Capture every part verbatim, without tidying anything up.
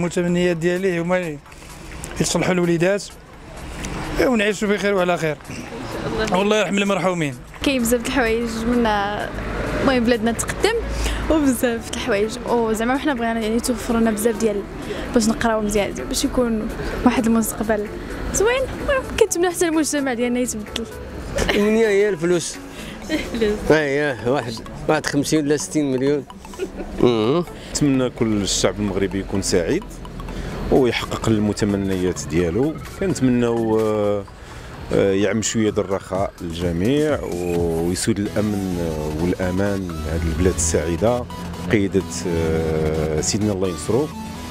المتمنيات ديالي هما يصلحوا الوليدات ونعيشوا بخير وعلى خير. والله يرحم المرحومين. كاين بزاف د الحوايج منا المهم بلادنا تقدم وبزاف د الحوايج وزعما حنا بغينا يعني توفروا لنا بزاف ديال باش نقراو مزيان باش يكون واحد المستقبل زوين. كنتمنى حتى المجتمع ديالنا يتبدل. الأمنية هي الفلوس. الفلوس. اييه واحد واحد خمسين ولا ستين مليون. نتمنى كل الشعب المغربي يكون سعيد ويحقق المتمنيات ديالو. كنتمناو يعم شويه د الرخاء للجميع ويسود الامن والامان لهذه البلاد السعيده قياده سيدنا الله ينصرو.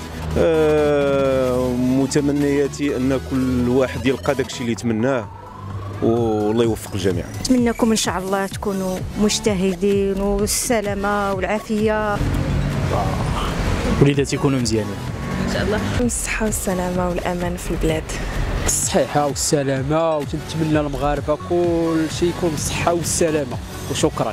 متمنياتي ان كل واحد يلقى داكشي اللي يتمناه والله يوفق الجميع. نتمنىكم ان شاء الله تكونوا مجتهدين والسلامه والعافيه. وليدات يكونوا مزيانين ان شاء الله. الصحه والسلامه والامان في البلاد. الصحيحه والسلامه وتنتمنى للمغاربه كل شيء يكون بالصحه والسلامه وشكرا.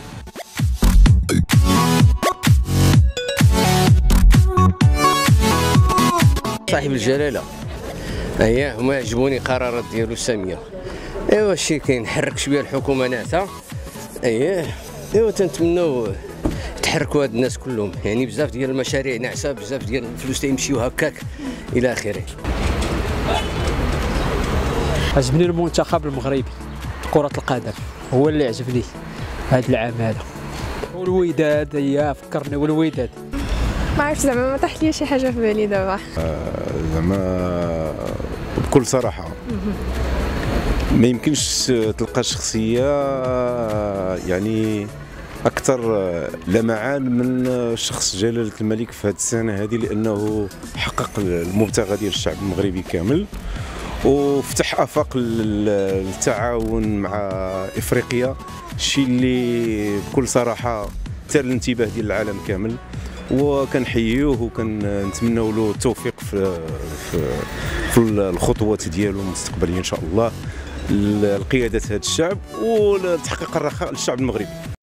صاحب الجلاله اييه هما يعجبوني قرارات ديالو ساميه. ايوا الشيء كينحرك شويه الحكومه ناعسه. اييه ايوا تنتمناو تحركوا هاد الناس كلهم يعني بزاف ديال المشاريع ناعسه بزاف ديال الفلوس تيمشيو هكاك الى اخره. عجبني المنتخب المغربي كرة القدم هو اللي عجبني هاد العام هذا. والوداد هي فكرني والوداد. ما عرفت زعما ما طاح لي شي حاجه في بالي دابا. زعما بكل صراحه ما يمكنش تلقى شخصيه يعني اكثر لمعان من شخص جلاله الملك في هذه السنه هذه لانه حقق المبتغى ديال الشعب المغربي كامل وفتح افاق التعاون مع افريقيا، الشيء اللي بكل صراحه ثار الانتباه ديال العالم كامل. وكنحييوه وكنتمنوا له التوفيق في في, في الخطوات ديالو المستقبليه ان شاء الله لقياده هذا الشعب ولتحقيق الرخاء للشعب المغربي.